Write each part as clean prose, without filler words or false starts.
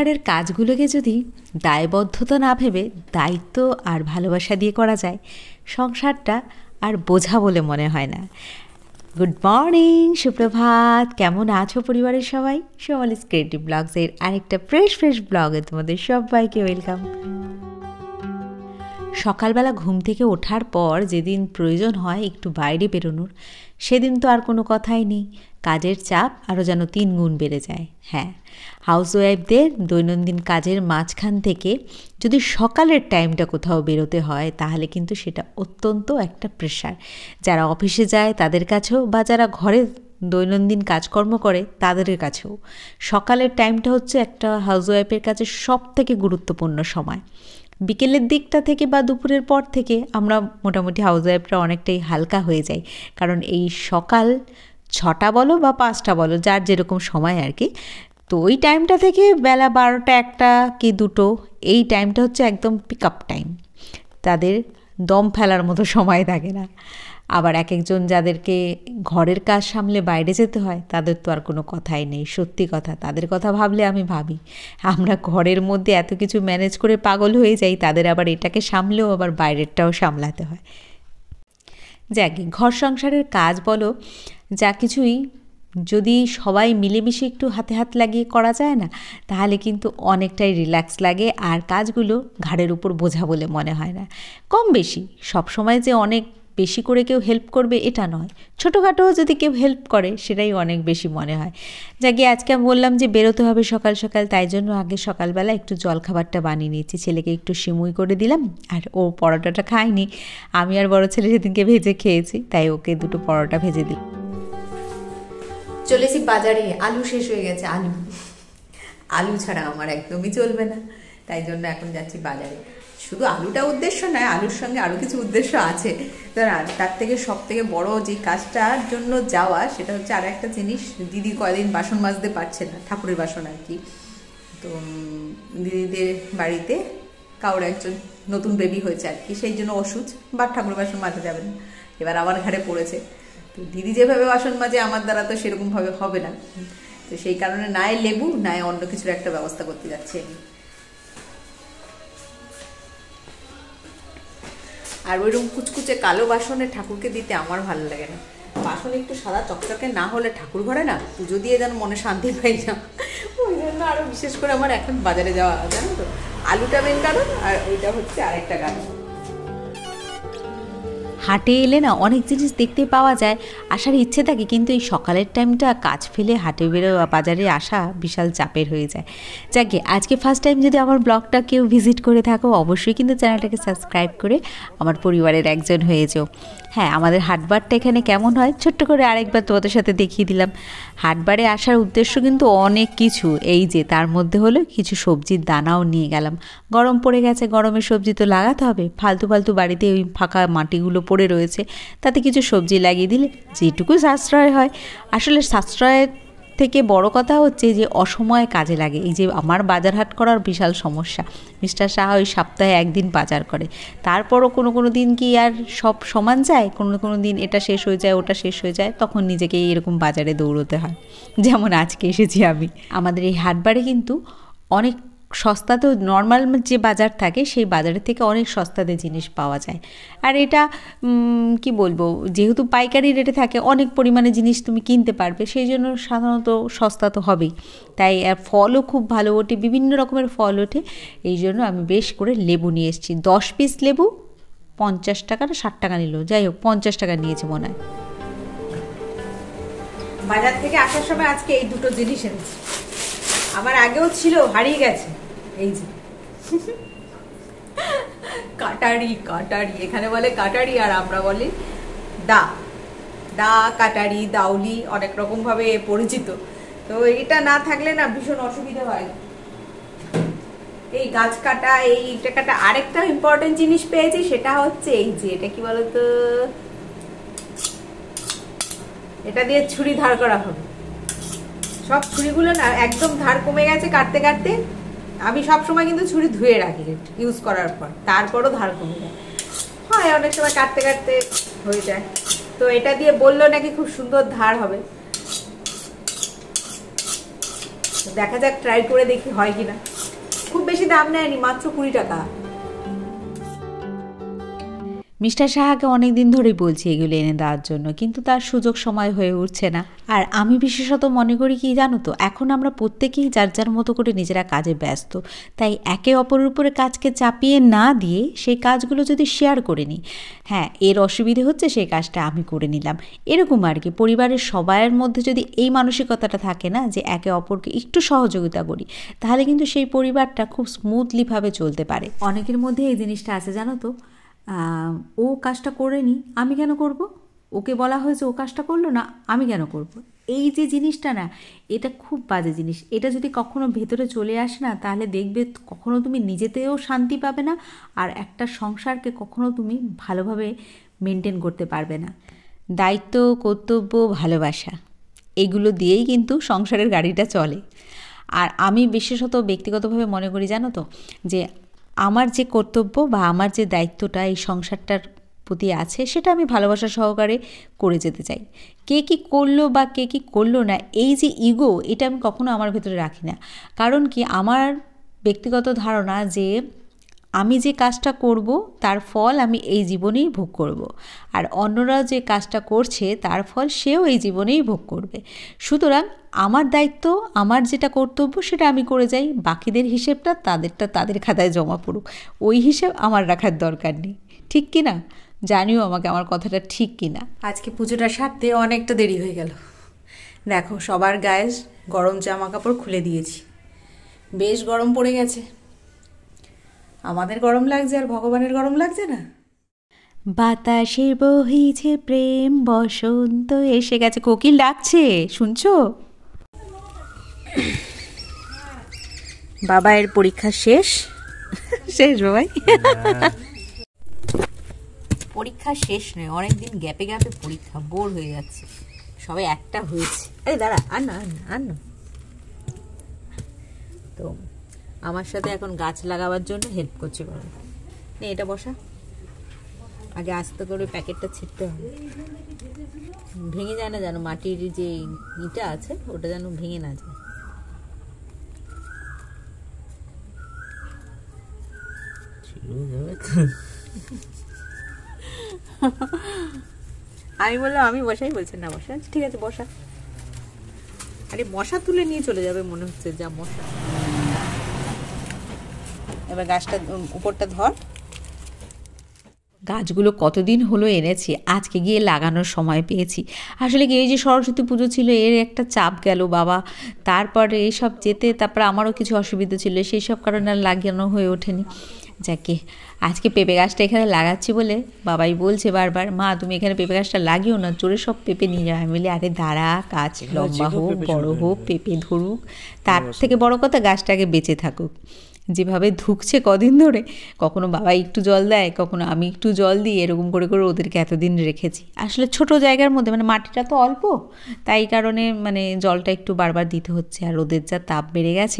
সংসারের কাজগুলোকে যদি দায়বদ্ধতা না ভেবে দায়িত্ব আর ভালোবাসা দিয়ে করা যায়, সংসারটা আর বোঝা বলে মনে হয় না। গুড মর্নিং, সুপ্রভাত, কেমন আছো পরিবারের সবাই? সোমালিস ক্রিয়েটিভ ব্লগসের আরেকটা ফ্রেশ ব্লগে তোমাদের সবাইকে ওয়েলকাম। সকালবেলা ঘুম থেকে ওঠার পর যেদিন প্রয়োজন হয় একটু বাইরে বেরোনোর, সেদিন তো আর কোনো কথাই নেই, কাজের চাপ আরও যেন 3 গুণ বেড়ে যায়। হ্যাঁ, হাউসওয়াইফদের দৈনন্দিন কাজের মাঝখান থেকে যদি সকালের টাইমটা কোথাও বেরোতে হয়, তাহলে কিন্তু সেটা অত্যন্ত একটা প্রেশার। যারা অফিসে যায় তাদের কাছেও, বা যারা ঘরে দৈনন্দিন কাজকর্ম করে তাদের কাছেও সকালের টাইমটা হচ্ছে একটা হাউসওয়াইফের কাছে সব থেকে গুরুত্বপূর্ণ সময়। বিকেলের দিকটা থেকে বা দুপুরের পর থেকে আমরা মোটামুটি হাউসওয়াইফরা অনেকটাই হালকা হয়ে যাই, কারণ এই সকাল 6টা বলো বা 5টা বলো, যার যেরকম সময় আর কি, তো ওই টাইমটা থেকে বেলা 12টা 1টা কি 2টো, এই টাইমটা হচ্ছে একদম পিক আপ টাইম। তাদের দম ফেলার মতো সময় থাকে না। আবার এক একজন যাদেরকে ঘরের কাজ সামলে বাইরে যেতে হয়, তাদের তো আর কোনো কথাই নেই। সত্যি কথা, তাদের কথা ভাবলে আমি ভাবি আমরা ঘরের মধ্যে এত কিছু ম্যানেজ করে পাগল হয়ে যাই, তাদের আবার এটাকে সামলেও আবার বাইরেরটাও সামলাতে হয়। যাকে ঘর সংসারের কাজ বলো, যা কিছুই যদি সবাই মিলেমিশে একটু হাতে হাত লাগিয়ে করা যায় না, তাহলে কিন্তু অনেকটাই রিল্যাক্স লাগে, আর কাজগুলো ঘাড়ের উপর বোঝা বলে মনে হয় না। কম বেশি সবসময় যে অনেক বেশি করে কেউ হেল্প করবে এটা নয়, ছোটোখাটো যদি কেউ হেল্প করে সেটাই অনেক বেশি মনে হয়। যাকে আজকে আমি বললাম যে বেরোতে হবে সকাল সকাল, তাই জন্য আগে সকালবেলা একটু জলখাবারটা বানিয়ে নিয়েছি। ছেলেকে একটু সিমুই করে দিলাম, আর ও পরোটাটা খায়নি, আমি আর বড় ছেলে সেদিনকে ভেজে খেয়েছি, তাই ওকে 2টো পরোটা ভেজে দিলাম। চলেছি বাজারে, আলু শেষ হয়ে গেছে। আলু ছাড়া আমার একদমই চলবে না, তাই জন্য এখন যাচ্ছি বাজারে। শুধু আলুটা উদ্দেশ্য নয়, আলুর সঙ্গে আরও কিছু উদ্দেশ্য আছে। তার থেকে সব থেকে বড় যে কাজটার জন্য যাওয়া, সেটা হচ্ছে আর একটা জিনিস। দিদি কয়দিন বাসন মাজতে পারছে না, ঠাকুরের বাসন আর কি। তো দিদিদের বাড়িতে কারোর একজন নতুন বেবি হয়েছে আর কি, সেই জন্য ওষুধ বা ঠাকুরের বাসন মাজা যাবে না, এবার আমার ঘাড়ে পড়েছে। তো দিদি যেভাবে বাসন মাজে, আমার দ্বারা তো সেরকমভাবে হবে না। তো সেই কারণে নয় লেবু নয় অন্য কিছুর একটা ব্যবস্থা করতে যাচ্ছি আমি। আর ওইরকম কুচকুচে কালো বাসনে ঠাকুরকে দিতে আমার ভালো লাগে না। বাসন একটু সাদা চকচকে না হলে ঠাকুর ঘরে না পুজো দিয়ে যেন মনে শান্তি পাই না। ওই জন্য আরও বিশেষ করে আমার এখন বাজারে যাওয়া, জানো তো, আলুটা মেন কারণ, আর ওইটা হচ্ছে আরেকটা কারণ। হাটে এলে না অনেক জিনিস দেখতে পাওয়া যায়, আসার ইচ্ছে থাকে, কিন্তু এই সকালের টাইমটা কাজ ফেলে হাটে বাজারে আসা বিশাল চাপের হয়ে যায়। যাকে আজকে ফার্স্ট টাইম যদি আমার ব্লগটা কেউ ভিজিট করে থাকো, অবশ্যই কিন্তু চ্যানেলটাকে সাবস্ক্রাইব করে আমার পরিবারের একজন হয়ে যাও। হ্যাঁ, আমাদের হাটবারটা এখানে কেমন হয় ছোট্ট করে আরেকবার তোমাদের সাথে দেখিয়ে দিলাম। হাটবারে আসার উদ্দেশ্য কিন্তু অনেক কিছু, এই যে তার মধ্যে হলো কিছু সবজির দানাও নিয়ে গেলাম। গরম পড়ে গেছে, গরমের সবজি তো লাগাতে হবে, ফালতু বাড়িতে ওই ফাঁকা মাটিগুলো পড়ে রয়েছে, তাতে কিছু সবজি লাগিয়ে দিলে যেটুকু সাশ্রয় হয়। আসলে সাশ্রয়ের থেকে বড় কথা হচ্ছে যে অসময়ে কাজে লাগে। এই যে আমার বাজার হাট করার বিশাল সমস্যা। মিস্টার শাহ ওই সপ্তাহে 1 দিন বাজার করে, তারপরও কোনো দিন কি আর সব সমান যায়? কোনো দিন এটা শেষ হয়ে যায়, ওটা শেষ হয়ে যায়, তখন নিজেকে এরকম বাজারে দৌড়তে হয়, যেমন আজকে এসেছি আমি। আমাদের এই হাটবারে কিন্তু অনেক সস্তাতেও, নর্মাল যে বাজার থাকে সেই বাজারের থেকে অনেক সস্তাতে জিনিস পাওয়া যায়। আর এটা কি বলবো, যেহেতু পাইকারি রেটে থাকে, অনেক পরিমাণে জিনিস তুমি কিনতে পারবে, সেই জন্য সাধারণত সস্তা তো হবেই। তাই আর ফলও খুব ভালো ওঠে, বিভিন্ন রকমের ফল ওঠে। এই জন্য আমি বেশ করে লেবু নিয়ে এসেছি। 10 পিস লেবু 50 টাকা না 60 টাকা নিল, যাই হোক 50 টাকা নিয়েছে মনে হয়। বাজার থেকে আসার সময় আজকে এই 2টো জিনিস এনেছি। আমার আগেও ছিল, হারিয়ে গেছে। এই যে কাটারি, এখানে বলে কাটারি, আর আমরা বলি দা কাটারি, দাউলি, অনেক রকম ভাবে পরিচিত। তো এটা না থাকলে না ভীষণ অসুবিধা হয়। এই গাছ কাটা, এইটা কাটা। আরেকটা ইম্পর্টেন্ট জিনিস পেয়েছি, সেটা হচ্ছে এই যে, এটা কি বলতো, এটা দিয়ে ছুরি ধার করা হবে। সব ছুরিগুলো না একদম ধার কমে গেছে কাটতে কাটতে। আমি সবসময় কিন্তু ছুরি ধুয়ে রাখি ইউজ করার পর, তারপরও ধার কমে যায়। হয় অনেক সময় কাটতে কাটতে হয়ে যায়। তো এটা দিয়ে বললো নাকি খুব সুন্দর ধার হবে। দেখা যাক, ট্রাই করে দেখি হয় কিনা। খুব বেশি দাম নেয়নি, মাত্র 20 টাকা। মিস্টার সাহাকে অনেক দিন ধরেই বলছি এগুলো এনে দেওয়ার জন্য, কিন্তু তার সুযোগ সময় হয়ে উঠছে না। আর আমি বিশেষত মনে করি কি জানো তো, এখন আমরা প্রত্যেকেই যার যার মতো করে নিজেরা কাজে ব্যস্ত, তাই একে অপরের উপরে কাজকে চাপিয়ে না দিয়ে সেই কাজগুলো যদি শেয়ার করে নিই, হ্যাঁ এর অসুবিধে হচ্ছে সেই কাজটা আমি করে নিলাম, এরকম আর কি। পরিবারের সবাইয়ের মধ্যে যদি এই মানসিকতাটা থাকে না যে একে অপরকে একটু সহযোগিতা করি, তাহলে কিন্তু সেই পরিবারটা খুব স্মুথলিভাবে চলতে পারে। অনেকের মধ্যে এই জিনিসটা আছে জানো তো, ও কাজটা করেনি আমি কেন করব, ওকে বলা হয়েছে ও কাজটা করলো না আমি কেন করব। এই যে জিনিসটা না, এটা খুব বাজে জিনিস। এটা যদি কখনো ভেতরে চলে আসে না, তাহলে দেখবে কখনো তুমি নিজেতেও শান্তি পাবে না, আর একটা সংসারকে কখনো তুমি ভালোভাবে মেনটেন করতে পারবে না। দায়িত্ব, কর্তব্য, ভালোবাসা, এগুলো দিয়েই কিন্তু সংসারের গাড়িটা চলে। আর আমি বিশেষত ব্যক্তিগতভাবে মনে করি জানো তো, যে আমার যে কর্তব্য বা আমার যে দায়িত্বটা এই সংসারটার প্রতি আছে, সেটা আমি ভালোবাসা সহকারে করে যেতে চাই। কে কী করলো বা কে কী করলো না, এই যে ইগো, এটা আমি কখনো আমার ভেতরে রাখি না। কারণ কি, আমার ব্যক্তিগত ধারণা যে আমি যে কাজটা করব তার ফল আমি এই জীবনেই ভোগ করব, আর অন্যরা যে কাজটা করছে তার ফল সেও এই জীবনেই ভোগ করবে। সুতরাং আমার দায়িত্ব, আমার যেটা কর্তব্য সেটা আমি করে যাই, বাকিদের হিসেবটা তাদেরটা তাদের খাতায় জমা পড়ুক, ওই হিসেব আমার রাখার দরকার নেই। ঠিক কি না? জানিও আমাকে আমার কথাটা ঠিক কি না। আজকে পুজোটা সারতে অনেকটা দেরি হয়ে গেল। দেখো সবার গায়ে গরম জামা কাপড় খুলে দিয়েছি, বেশ গরম পড়ে গেছে। আমাদের গরম লাগছে আর ভগবানের গরম লাগছে না। বাতাসে বহিছে প্রেম, বসন্ত এসে গেছে, কোকিল ডাকছে, শুনছো? বাবাইয়ের পরীক্ষা শেষ শেষ বাবাই পরীক্ষা শেষ নয়, অনেকদিন গ্যাপে গ্যাপে পরীক্ষা, বোর হয়ে যাচ্ছে। সবে একটা হয়েছে। আরে দাঁড়া, আর না আর না। তো আমার সাথে এখন গাছ লাগাবার জন্য হেল্প করছে বাবা। নে এটা বসা, আগে আস্তে করে প্যাকেটটা ছিটতে হবে, ভেঙে যায় না যেন, মাটির যে ইটা আছে ওটা যেন ভেঙে না যায়। আমি বললাম আমি বসাই, বলছে না বসা। ঠিক আছে বসা। আরে মশা তুলে নিয়ে চলে যাবে মনে হচ্ছে, যা মশা। এবার গাছটা উপরটা ধর। গাছগুলো কতদিন হলো এনেছি, আজকে গিয়ে লাগানোর সময় পেয়েছি। আসলে কি, এই যে সরস্বতী পুজো ছিল, এর একটা চাপ গেল বাবা, তারপরে এইসব যেতে, তারপরে আমারও কিছু অসুবিধা ছিল, সেই সব কারণে আর লাগানো হয়ে ওঠেনি। যাকে আজকে পেঁপে গাছটা এখানে লাগাচ্ছি বলে বাবাই বলছে বারবার, মা তুমি এখানে পেঁপে গাছটা লাগিও না, চোরে সব পেঁপে নিয়ে যাও। আমি বলি আরে দাঁড়া, গাছ লম্বা হোক, বড় হোক, পেঁপে ধরুক, তার থেকে বড় কথা গাছটাকে বেঁচে থাকুক। যেভাবে ধুকছে কদিন ধরে, কখনো বাবা একটু জল দেয়, কখনো আমি একটু জল দিই, এরকম করে করে ওদেরকে এতদিন রেখেছি। আসলে ছোট জায়গার মধ্যে, মানে মাটিটা তো অল্প, তাই কারণে মানে জলটা একটু বারবার দিতে হচ্ছে। আর রোদের যা তাপ বেড়ে গেছে,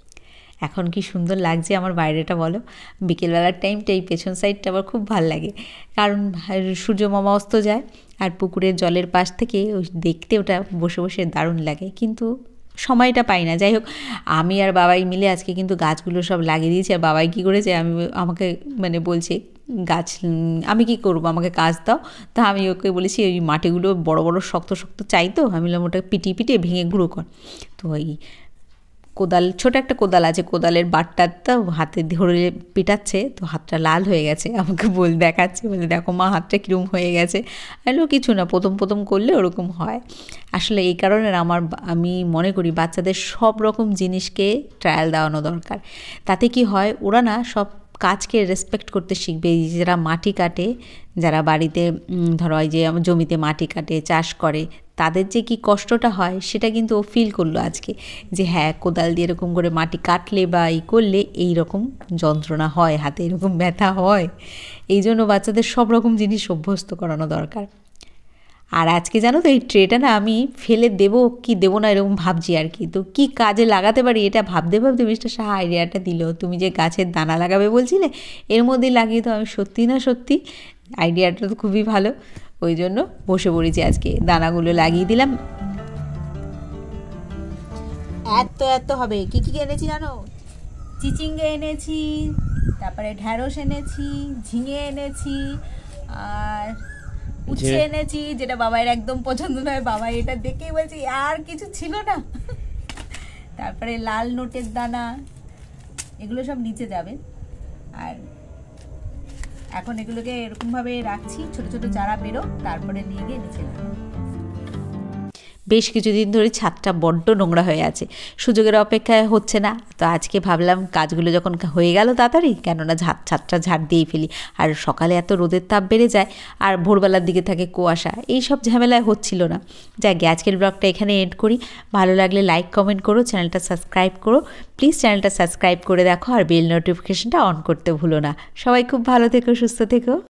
এখন কি সুন্দর লাগছে আমার বাইরেটা বলো। বিকেলবেলার টাইমটা এই পেছন সাইডটা আবার খুব ভালো লাগে, কারণ সূর্য মামা অস্ত যায়, আর পুকুরের জলের পাশ থেকে দেখতে ওটা বসে বসে দারুণ লাগে, কিন্তু সময়টা পাই না। যাই হোক, আমি আর বাবাই মিলে আজকে কিন্তু গাছগুলো সব লাগিয়ে দিয়েছি। আর বাবাই কী করেছে, আমাকে মানে বলছে গাছ আমি কি করব, আমাকে কাজ দাও। তা আমি ওকে বলেছি ওই মাটিগুলো বড় বড় শক্ত শক্ত চাই, তো আমি বললাম ওটা পিটিয়ে পিটিয়ে ভেঙে গুঁড়ো কর। তো ওই কোদাল, ছোটো একটা কোদাল আছে, কোদালের বাটটা হাতে ধরে পিটাচ্ছে, তো হাতটা লাল হয়ে গেছে। আমাকে দেখাচ্ছে, বলে দেখো মা হাতটা কীরকম হয়ে গেছে। এলো কিছু না, প্রথম প্রথম করলে ওরকম হয়। আসলে এই কারণে আমি মনে করি বাচ্চাদের সব রকম জিনিসকে ট্রায়াল দেওয়ানো দরকার। তাতে কি হয়, ওরা না সব কাজকে রেসপেক্ট করতে শিখবে। যারা মাটি কাটে, যারা বাড়িতে ধরো এই যে জমিতে মাটি কাটে, চাষ করে, তাদের যে কি কষ্টটা হয় সেটা কিন্তু ও ফিল করলো আজকে, যে হ্যাঁ কোদাল দিয়ে এরকম করে মাটি কাটলে বা করলে এই রকম যন্ত্রণা হয়, হাতে এরকম ব্যথা হয়। এই জন্য বাচ্চাদের সব রকম জিনিস অভ্যস্ত করানো দরকার। আর আজকে জানো তো, এই ট্রেটা না আমি ফেলে দেবো কি দেবো না এরকম ভাবছি আর কি। তো কী কাজে লাগাতে পারি এটা ভাবতে ভাবতে মিস্টার সাহা আইডিয়াটা দিল, তুমি যে গাছের দানা লাগাবে বলছিলে, এর মধ্যেই লাগিয়ে। তো আমি সত্যি না সত্যি আইডিয়াটা তো খুবই ভালো, ওই জন্য বসে পড়েছি আজকে, দানাগুলো লাগিয়ে দিলাম। এত হবে, কি কি এনেছি জানো? চিচিঙ্গে এনেছি, তারপরে ঢ্যাঁড়স এনেছি, ঝিঙে এনেছি, আর উচ্ছে এনেছি, যেটা বাবার একদম পছন্দ নয়। বাবা এটা দেখেই বলছে আর কিছু ছিল না। তারপরে লাল নোটের দানা, এগুলো সব নিচে যাবে। আর এখন এগুলোকে এরকমভাবে রাখছি, ছোট ছোট চারা বেরো, তারপরে নিয়ে গিয়ে নিচে লাগাবো। বেশ কিছুদিন ধরে ছাদটা বড্ড নোংরা হয়ে আছে, সুযোগের অপেক্ষায় হচ্ছে না। তো আজকে ভাবলাম কাজগুলো যখন হয়ে গেল তাড়াতাড়ি, কেননা ছাদটা ঝাড় দিয়েই ফেলি। আর সকালে এত রোদের তাপ বেড়ে যায়, আর ভোরবেলার দিকে থাকে কুয়াশা, এই সব ঝামেলায় হচ্ছিল না। যাক, আজকের ব্লগটা এখানে এন্ড করি। ভালো লাগলে লাইক কমেন্ট করো, চ্যানেলটা সাবস্ক্রাইব করো প্লিজ, চ্যানেলটা সাবস্ক্রাইব করে দেখো, আর বেল নোটিফিকেশনটা অন করতে ভুলো না। সবাই খুব ভালো থেকো, সুস্থ থেকো।